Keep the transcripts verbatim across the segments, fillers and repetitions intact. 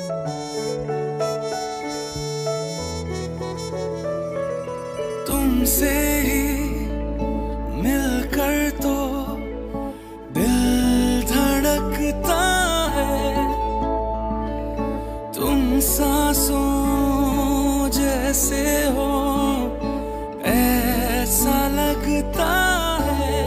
तुमसे ही मिलकर तो दिल धड़कता है, तुम सांसों जैसे हो ऐसा लगता है।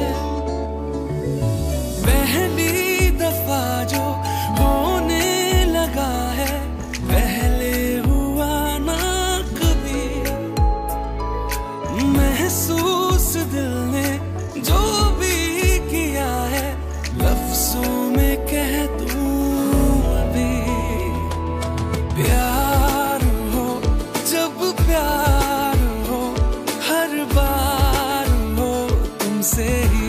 पहली दफा जो होने लगा है, पहले हुआ ना कभी। महसूस दिल ने जो भी किया है, लफ्जों में कह दूं अभी। प्यार हो जब प्यार हो, हर बार हो तुमसे ही।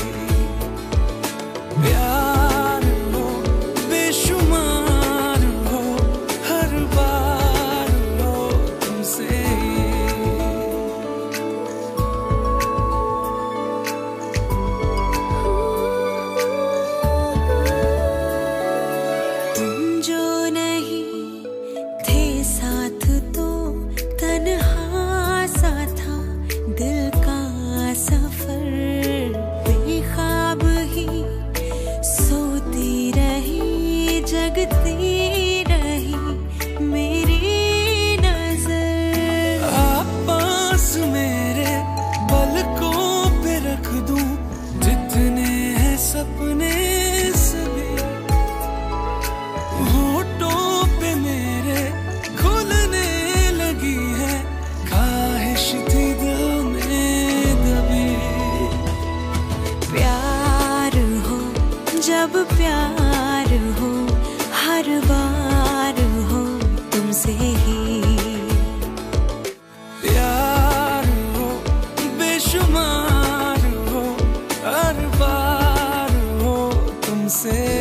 प्यार हो बेशुमार हो, हर बार हो तुमसे ही। तुम जो नहीं थे साथ तो तन्हा सा था दिल का सफर। बेख्वाब ही सोती रही, जगती रही मेरी नजर। आप पास मेरे पलकों पे रख दूं, जितने हैं सपने सभी। होठों पे मेरे खुलने लगी है, ख्वाहिश थी दिल में दबी। प्यार हो जब प्यार हो, हर बार हो तुमसे ही। प्यार हो बेशुमार हो, हर बार हो तुमसे।